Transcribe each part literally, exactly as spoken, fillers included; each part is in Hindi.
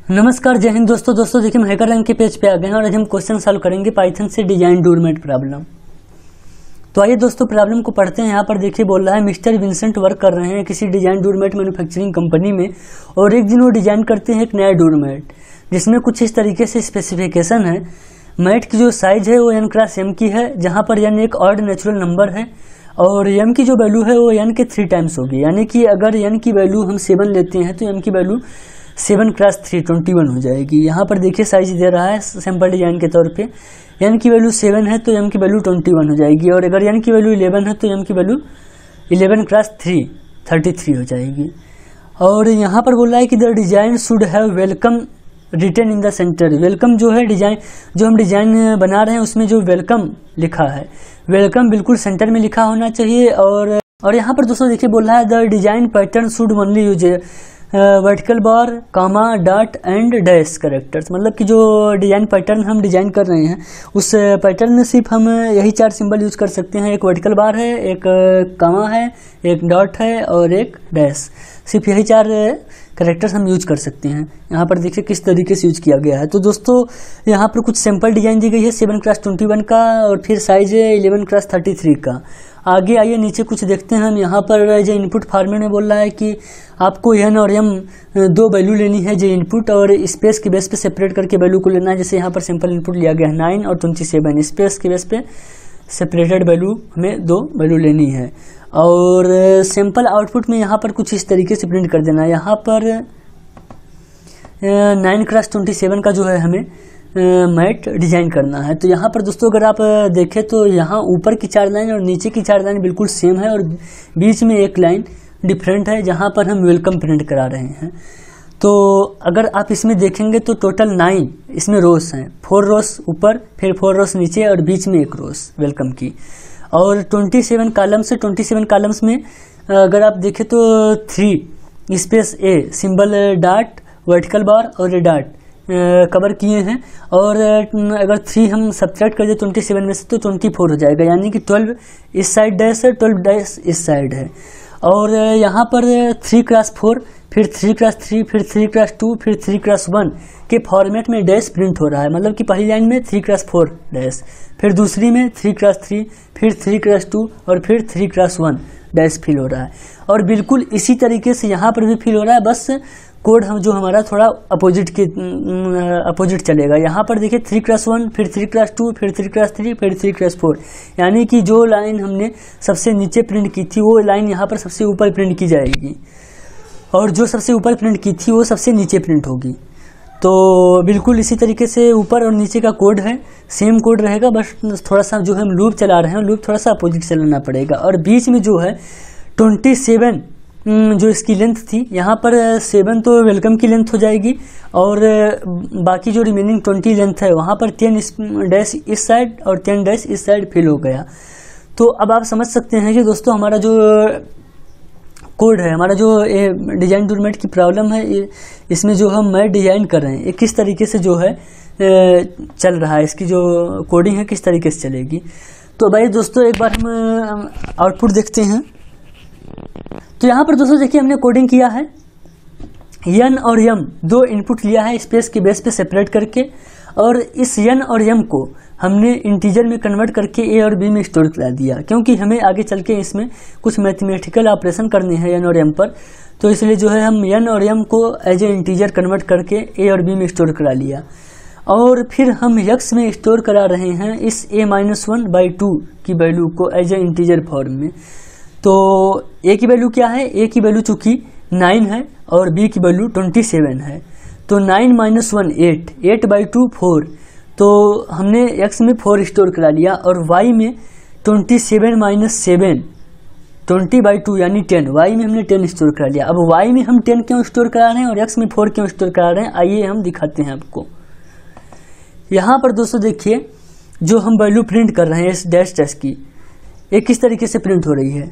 नमस्कार, जय हिंद दोस्तों। दोस्तों देखिए हम हैकर रैंक के पेज पे आ गए हैं और आज हम क्वेश्चन सॉल्व करेंगे पाइथन से डिजाइन डोरमेट प्रॉब्लम। तो आइए दोस्तों प्रॉब्लम को पढ़ते हैं। यहाँ पर देखिए बोल रहा है मिस्टर विंसेंट वर्क कर रहे हैं किसी डिजाइन डोरमेट मैन्युफैक्चरिंग कंपनी में और एक दिन वो डिजाइन करते हैं एक नया डोरमेट जिसमें कुछ इस तरीके से स्पेसिफिकेशन है। मैट की जो साइज है वो एन क्रॉस एम की है, जहाँ पर एन एक ऑड नेचुरल नंबर है और एम की जो वैल्यू है वो एन के थ्री टाइम्स होगी। यानी कि अगर एन की वैल्यू हम सेवन लेते हैं तो एम की value seven cross three twenty one हो जाएगी। यहाँ पर देखिए साइज दे रहा है सैम्पल डिजाइन के तौर पे। एन की वैल्यू सेवन है तो एम की वैल्यू ट्वेंटी वन हो जाएगी और अगर एन की वैल्यू इलेवन है तो एम की value eleven cross three thirty three हो जाएगी। और यहाँ पर बोल रहा है कि the design should have welcome written in the centre. Welcome जो है डिजाइन जो हम डिजाइन बना रहे हैं उसमें जो वेलकम लिखा है, वेलकम बिल्कुल सेंटर में लिखा होना चाहिए। और और यहाँ पर दोस्तों देखिए बोल रहा है the design pattern should only use vertical bar comma dot and dash characters. मतलब कि जो डिजाइन पैटर्न हम डिजाइन कर रहे हैं उस पैटर्न में सिर्फ हम यही चार सिंबल यूज कर सकते हैं। एक वर्टिकल बार है, एक कामा है, एक डॉट है और एक डैश। सिर्फ यही चार कैरेक्टर्स हम यूज कर सकते हैं। यहाँ पर देखिए किस तरीके से यूज किया गया है। तो दोस्तों यहाँ पर कुछ सिंपल डिजाइन दी गई है सेवन क्रॉस ट्वेंटी वन का और फिर साइज है इलेवन क्रॉस थर्टी थ्री का। आगे आइए नीचे कुछ देखते हैं हम। यहाँ पर जो इनपुट फॉर्मेट में बोल रहा है कि आपको एन और एम दो वैल्यू लेनी है जो इनपुट और स्पेस के बेस पे सेपरेट करके वैल्यू को लेना है। जैसे यहाँ पर सिंपल इनपुट लिया गया है नाइन और ट्वेंटी सेवन, स्पेस के बेस पे सेपरेटेड वैल्यू हमें दो वैल्यू लेनी है। और सिंपल आउटपुट में यहाँ पर कुछ इस तरीके से प्रिंट कर देना है। यहाँ पर नाइन क्रॉस ट्वेंटी सेवन का जो है हमें मैट डिजाइन करना है। तो यहाँ पर दोस्तों अगर आप देखें तो यहाँ ऊपर की चार लाइन और नीचे की चार लाइन बिल्कुल सेम है और बीच में एक लाइन डिफरेंट है जहाँ पर हम वेलकम प्रिंट करा रहे हैं। तो अगर आप इसमें देखेंगे तो टोटल नाइन इसमें रोस हैं, फोर रोस ऊपर फिर फोर रोस नीचे और बीच में एक रोस वेलकम की। और ट्वेंटी सेवन कॉलम्स है, ट्वेंटी सेवन कॉलम्स में अगर आप देखें तो three space a symbol dot vertical bar और डॉट कवर किए हैं। और अगर थ्री हम सब्ट्रैक्ट कर दे ट्वेंटी सेवन में से तो ट्वेंटी फोर हो जाएगा। यानी कि ट्वेल्व इस साइड डैश है, ट्वेल्व डैश इस साइड है। और यहाँ पर थ्री क्रॉस फोर फिर थ्री क्रॉस थ्री फिर थ्री क्रॉस टू फिर थ्री क्रॉस वन के फॉर्मेट में डैश प्रिंट हो रहा है। मतलब कि पहली लाइन में थ्री क्रॉस फोर डैश, फिर दूसरी में थ्री क्रॉस थ्री फिर थ्री क्रॉस टू और फिर three cross one dash fill हो रहा है। और बिल्कुल इसी तरीके से यहाँ पर भी फिल हो रहा है, बस कोड हम जो हमारा थोड़ा अपोजिट के अपोजिट चलेगा। यहाँ पर देखिए थ्री क्रॉस वन फिर थ्री क्रॉस टू फिर थ्री क्रॉस थ्री फिर थ्री क्रॉस फोर। यानी कि जो लाइन हमने सबसे नीचे प्रिंट की थी वो लाइन यहाँ पर सबसे ऊपर प्रिंट की जाएगी और जो सबसे ऊपर प्रिंट की थी वो सबसे नीचे प्रिंट होगी। तो बिल्कुल इसी तरीके से ऊपर और नीचे का कोड है, सेम कोड रहेगा, बस थोड़ा सा जो हम लूप चला रहे हैं लूप थोड़ा सा अपोजिट चलाना पड़ेगा। और बीच में जो है ट्वेंटी सेवन जो इसकी लेंथ थी यहाँ पर सेवन तो वेलकम की लेंथ हो जाएगी और बाकी जो रिमेनिंग ट्वेंटी लेंथ है वहाँ पर टेन डैश इस साइड और टेन डैश इस साइड फिल हो गया। तो अब आप समझ सकते हैं कि दोस्तों हमारा जो कोड है, हमारा जो डिजाइन डोरमेट की प्रॉब्लम है, इसमें जो हम मैट डिजाइन कर रहे हैं ये किस तरीके से जो है चल रहा है, इसकी जो कोडिंग है किस तरीके से चलेगी। तो भाई दोस्तों एक बार हम आउटपुट देखते हैं। तो यहाँ पर दोस्तों देखिए हमने कोडिंग किया है, एन और एम दो इनपुट लिया है स्पेस के बेस पे सेपरेट करके और इस एन और एम को हमने इंटीजर में कन्वर्ट करके ए और बी में स्टोर करा दिया क्योंकि हमें आगे चल के इसमें कुछ मैथमेटिकल ऑपरेशन करने हैं एन और एम पर। तो इसलिए जो है हम एन और एम को एज ए इंटीजर कन्वर्ट करके ए और बी में स्टोर करा लिया और फिर हम एक्स में स्टोर करा रहे हैं इस a minus one by two की वैल्यू को एज ए इंटीजर फॉर्म में। तो ए की वैल्यू क्या है, ए की वैल्यू चूंकि नाइन है और बी की वैल्यू ट्वेंटी सेवन है। तो nine minus one eight, eight by two four, तो हमने एक्स में फोर स्टोर करा लिया और वाई में twenty seven minus seven twenty by two यानी टेन, वाई में हमने टेन स्टोर करा लिया। अब वाई में हम टेन क्यों स्टोर करा रहे हैं और एक्स में फोर क्यों स्टोर करा रहे हैं, आइए हम दिखाते हैं आपको। यहाँ पर दोस्तों देखिए जो हम वैल्यू प्रिंट कर रहे हैं इस डैश डैश की, ये किस तरीके से प्रिंट हो रही है,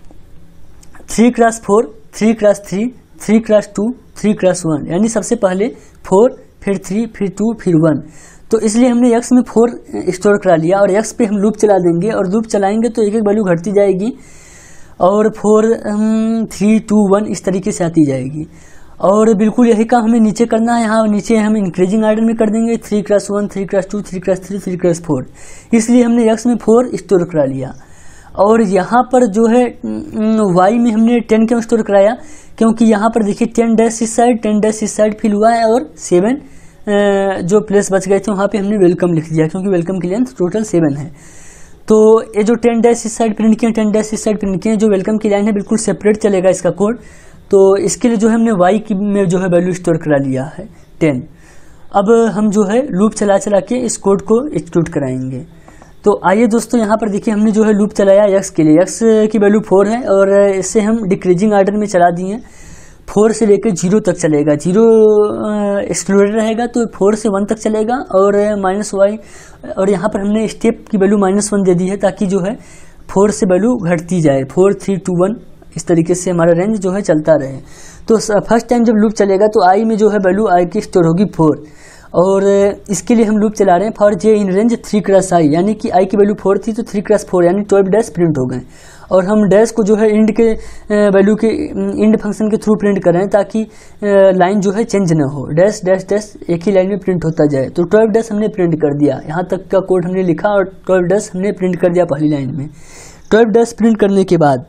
three cross four three cross three three cross two three cross one. यानी सबसे पहले फोर फिर थ्री फिर टू फिर वन। तो इसलिए हमने एक्स में फोर स्टोर करा लिया और एक्स पे हम लूप चला देंगे और लूप चलाएंगे तो एक एक वैल्यू घटती जाएगी और फोर थ्री टू वन इस तरीके से आती जाएगी। और बिल्कुल यही काम हमें नीचे करना है। यहाँ नीचे हम इंक्रीजिंग आर्डर में कर देंगे, three cross one, three cross two, three cross three, three cross four. इसलिए हमने एक्स में फोर स्टोर करा लिया। और यहाँ पर जो है वाई में हमने टेन क्यों स्टोर कराया, क्योंकि यहाँ पर देखिए टेन डैश इस साइड, टेन डैश इस साइड फिल हुआ है, और सेवन जो प्लेस बच गए थे वहाँ पे हमने वेलकम लिख दिया, क्योंकि वेलकम की लेंथ टोटल सेवन है। तो ये जो टेन डैश इस साइड प्रिंट किए, टेन डैश इस साइड प्रिंट किए, जो वेलकम की लाइन है बिल्कुल सेपरेट चलेगा इसका कोड। तो इसके लिए जो है हमने वाई की में जो है वैल्यू स्टोर करा लिया है टेन। अब हम जो है लूप चला चला के इस कोड को एग्जीक्यूट कराएंगे। तो आइए दोस्तों, यहाँ पर देखिए हमने जो है लूप चलाया एक्स के लिए, एक्स की वैल्यू फोर है और इससे हम डिक्रीजिंग आर्डर में चला दिए। फोर से लेकर जीरो तक चलेगा, जीरो एक्सक्लूडेड रहेगा तो फोर से वन तक चलेगा, और माइनस वाई, और यहाँ पर हमने स्टेप की वैल्यू माइनस वन दे दी है ताकि जो है फोर से वैल्यू घटती जाए, फोर थ्री टू वन, इस तरीके से हमारा रेंज जो है चलता रहे। तो फर्स्ट टाइम जब लूप चलेगा तो आई में जो है वैल्यू आई की स्टोर होगी फोर, और इसके लिए हम लूप चला रहे हैं for j in range three cross i, यानी कि आई की वैल्यू फोर थी तो थ्री क्रॉस फोर यानी ट्वेल्व डैश प्रिंट हो गए। और हम डैश को जो है इंड के वैल्यू के इंड फंक्शन के थ्रू प्रिंट कर रहे हैं ताकि लाइन जो है चेंज ना हो, डैश डैश डैश एक ही लाइन में प्रिंट होता जाए। तो ट्वेल्व डैश हमने प्रिंट कर दिया, यहाँ तक का कोड हमने लिखा और ट्वेल्व डैश हमने प्रिंट कर दिया पहली लाइन में। ट्वेल्व डैश प्रिंट करने के बाद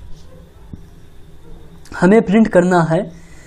हमें प्रिंट करना है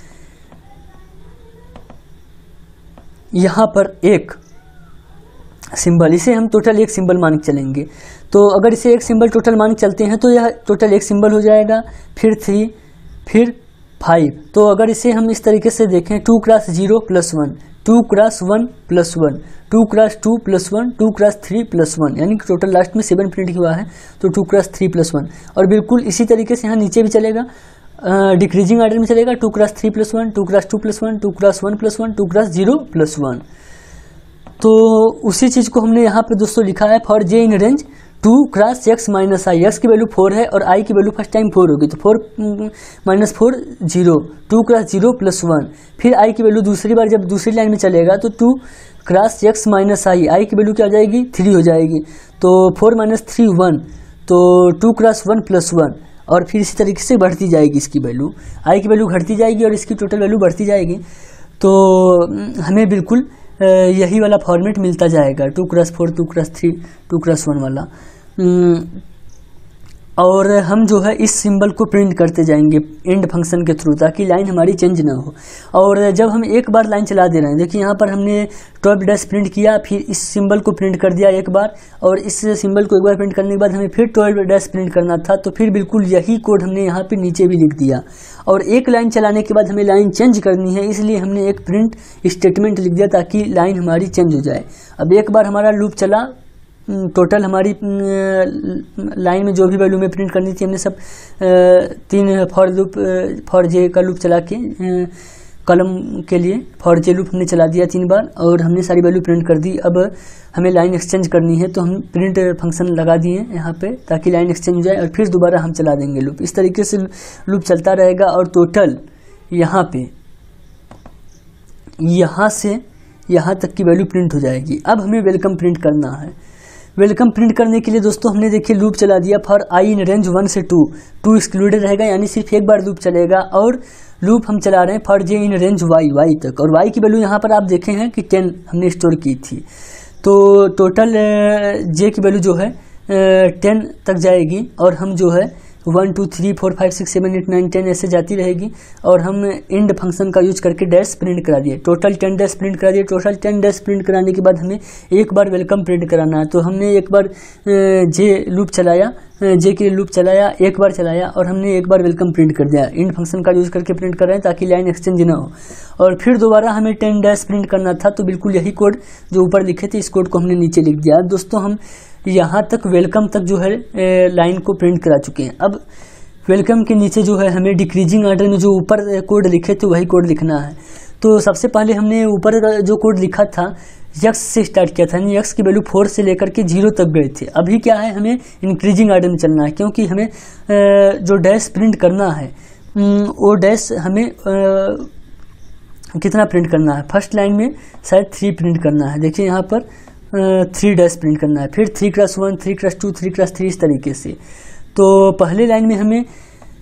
यहाँ पर एक सिंबल, इसे हम टोटल एक सिंबल मान के चलेंगे। तो अगर इसे एक सिंबल टोटल मान के चलते हैं तो यह टोटल एक सिंबल हो जाएगा, फिर थ्री, फिर फाइव। तो अगर इसे हम इस तरीके से देखें, two cross zero plus one, two cross one plus one, two cross two plus one, two cross three plus one, यानी कि टोटल लास्ट में सेवन प्रिंट हुआ है तो two cross three plus one. और बिल्कुल इसी तरीके से यहाँ नीचे भी चलेगा, डिक्रीजिंग आर्डर में चलेगा, two cross three plus one, two cross two plus one, two cross one plus one, two cross zero plus one. तो उसी चीज़ को हमने यहाँ पे दोस्तों लिखा है for j in range two cross x minus i, x की वैल्यू फोर है और आई की वैल्यू फर्स्ट टाइम फोर होगी तो four minus four zero, two cross zero plus one. फिर आई की वैल्यू दूसरी बार जब दूसरी लाइन में चलेगा तो two cross x minus i, i की वैल्यू क्या हो जाएगी, थ्री हो जाएगी। तो फोर माइनस थ्री वन, तो two cross one plus one, और फिर इसी तरीके से बढ़ती जाएगी इसकी वैल्यू, आई की वैल्यू घटती जाएगी और इसकी टोटल वैल्यू बढ़ती जाएगी। तो हमें बिल्कुल यही वाला फॉर्मेट मिलता जाएगा, two cross four, two cross three, two cross one वाला। और हम जो है इस सिंबल को प्रिंट करते जाएंगे एंड फंक्शन के थ्रू ताकि लाइन हमारी चेंज ना हो। और जब हम एक बार लाइन चला दे रहे हैं, देखिए यहाँ पर हमने ट्वेल्व डैश प्रिंट किया, फिर इस सिंबल को प्रिंट कर दिया एक बार, और इस सिंबल को एक बार प्रिंट करने के बाद हमें फिर ट्वेल्व डैश प्रिंट करना था, तो फिर बिल्कुल यही कोड हमने यहाँ पे नीचे भी लिख दिया। और एक लाइन चलाने के बाद हमें लाइन चेंज करनी है, इसलिए हमने एक प्रिंट स्टेटमेंट लिख दिया ताकि लाइन हमारी चेंज हो जाए। अब एक बार हमारा लूप चला, टोटल हमारी लाइन में जो भी वैल्यू में प्रिंट करनी थी हमने सब तीन फॉर लूप, फॉर जे का लूप चला के कॉलम के लिए फॉर जे लूप हमने चला दिया तीन बार, और हमने सारी वैल्यू प्रिंट कर दी। अब हमें लाइन एक्सचेंज करनी है तो हम प्रिंट फंक्शन लगा दिए यहाँ पे ताकि लाइन एक्सचेंज हो जाए, और फिर दोबारा हम चला देंगे लूप। इस तरीके से लूप चलता रहेगा और टोटल यहाँ पे यहाँ से यहाँ तक की वैल्यू प्रिंट हो जाएगी। अब हमें वेलकम प्रिंट करना है। वेलकम प्रिंट करने के लिए दोस्तों हमने देखिए लूप चला दिया for i in range one से टू, टू एक्सक्लूडेड रहेगा यानी सिर्फ एक बार लूप चलेगा। और लूप हम चला रहे हैं for j in range y, y तक, और वाई की वैल्यू यहाँ पर आप देखे हैं कि टेन हमने स्टोर की थी। तो टोटल जे की वैल्यू जो है टेन तक जाएगी, और हम जो है one two three four five six seven eight nine ten ऐसे जाती रहेगी। और हम इंड फंक्शन का यूज करके डैश प्रिंट करा दिए, टोटल टेन डैश प्रिंट करा दिए। टोटल टेन डैश प्रिंट कराने के बाद हमें एक बार वेलकम प्रिंट कराना है, तो हमने एक बार जे लूप चलाया, जे के लिए लूप चलाया, एक बार चलाया, और हमने एक बार वेलकम प्रिंट कर दिया। इंड फंक्शन का यूज करके प्रिंट कर रहे हैं ताकि लाइन एक्सचेंज ना हो। और फिर दोबारा हमें टेन डैश प्रिंट करना था, तो बिल्कुल यही कोड जो ऊपर लिखे थे इस कोड को हमने नीचे लिख दिया। दोस्तों हम यहाँ तक वेलकम तक जो है लाइन को प्रिंट करा चुके हैं। अब वेलकम के नीचे जो है हमें डिक्रीजिंग आर्डर में जो ऊपर कोड लिखे थे वही कोड लिखना है। तो सबसे पहले हमने ऊपर जो कोड लिखा था यक्स से स्टार्ट किया था, यानी यक्स की वैल्यू फोर से लेकर के जीरो तक गए थे। अभी क्या है, हमें इंक्रीजिंग आर्डर में चलना है, क्योंकि हमें जो डैश प्रिंट करना है वो डैश हमें कितना प्रिंट करना है। फर्स्ट लाइन में शायद थ्री प्रिंट करना है, देखिए यहाँ पर थ्री डैश प्रिंट करना है, फिर three cross one, three cross two, three cross three, इस तरीके से। तो पहले लाइन में हमें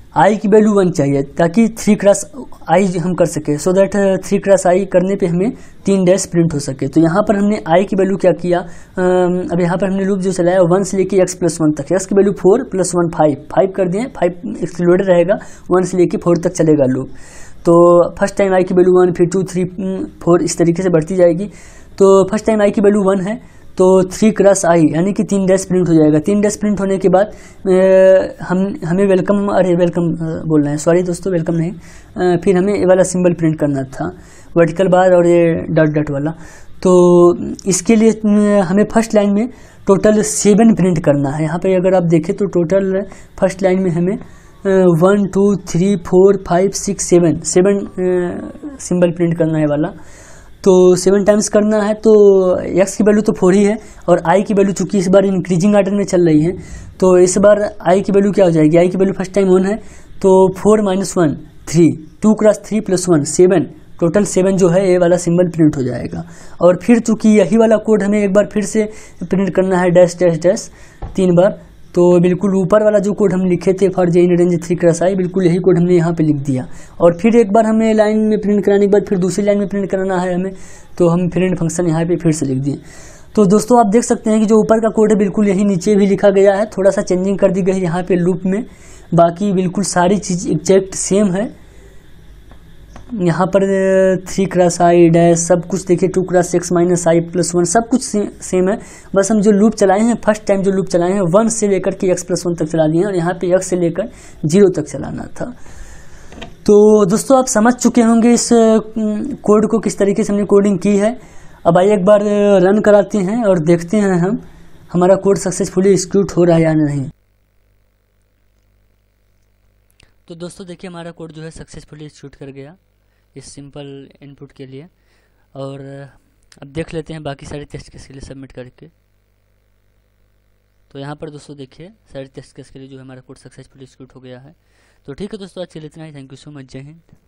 आई की वैल्यू वन चाहिए ताकि थ्री क्रॉस आई हम कर सके, so that three cross i करने पे हमें तीन डैश प्रिंट हो सके। तो यहाँ पर हमने आई की वैल्यू क्या किया, अब यहाँ पर हमने लूप जो चलाया वन से लेके एक्स प्लस वन तक, एक्स की value four plus one five, five कर दिए, फाइव एक्सक्लूडेड रहेगा, वन से लेके फोर तक चलेगा लूप। तो फर्स्ट टाइम आई की वैल्यू वन, फिर टू, थ्री, फोर, इस तरीके से बढ़ती जाएगी। तो फर्स्ट टाइम आई की वैल्यू वन है तो थ्री क्रॉस आई यानी कि तीन डैश प्रिंट हो जाएगा। तीन डैश प्रिंट होने के बाद हम हमें वेलकम, अरे वेलकम बोल रहे हैं, सॉरी दोस्तों, वेलकम नहीं, आ, फिर हमें ये वाला सिंबल प्रिंट करना था, वर्टिकल बार और ये डॉट डॉट वाला। तो इसके लिए हमें फर्स्ट लाइन में टोटल सेवन प्रिंट करना है। यहाँ पे अगर आप देखें तो टोटल फर्स्ट लाइन में हमें one two three four five six seven seven symbol print करना है वाला। तो सेवन टाइम्स करना है। तो एक्स की वैल्यू तो फोर ही है और आई की वैल्यू चूंकि इस बार इंक्रीजिंग आर्डर में चल रही है तो इस बार आई की वैल्यू क्या हो जाएगी, आई की वैल्यू फर्स्ट टाइम वन है तो four minus one three, two cross three plus one seven, total seven जो है ये वाला सिंबल प्रिंट हो जाएगा। और फिर चूंकि यही वाला कोड हमें एक बार फिर से प्रिंट करना है डैश डैश डैश तीन बार, तो बिल्कुल ऊपर वाला जो कोड हम लिखे थे for j in range three cross i, बिल्कुल यही कोड हमने यहाँ पे लिख दिया। और फिर एक बार हमें लाइन में प्रिंट कराने के बाद फिर दूसरी लाइन में प्रिंट कराना है हमें, तो हम प्रिंट फंक्शन यहाँ पे फिर से लिख दिए। तो दोस्तों आप देख सकते हैं कि जो ऊपर का कोड है बिल्कुल यही नीचे भी लिखा गया है, थोड़ा सा चेंजिंग कर दी गई है यहाँ पे लूप में, बाकी बिल्कुल सारी चीज़ एग्जैक्ट सेम है। यहाँ पर थ्री क्रॉस आई डैश सब कुछ देखिए, two cross x minus i plus one सब कुछ से, सेम है। बस हम जो लूप चलाए हैं फर्स्ट टाइम जो लूप चलाए हैं वन से लेकर के एक्स प्लस वन तक चला दिए हैं और यहाँ पे एक्स से लेकर जीरो तक चलाना था। तो दोस्तों आप समझ चुके होंगे इस कोड को किस तरीके से हमने कोडिंग की है। अब आइए एक बार रन कराते हैं और देखते हैं हम हमारा कोड सक्सेसफुली एग्जीक्यूट हो रहा है या नहीं। तो दोस्तों देखिए हमारा कोड जो है सक्सेसफुली एग्जीक्यूट कर गया इस सिंपल इनपुट के लिए। और अब देख लेते हैं बाकी सारे टेस्ट केस के लिए सबमिट करके। तो यहाँ पर दोस्तों देखिए सारे टेस्ट केस के लिए जो है हमारा कोड सक्सेसफुली एग्जीक्यूट हो गया है। तो ठीक है दोस्तों आज के लिए इतना ही। थैंक यू सो मच, जय हिंद।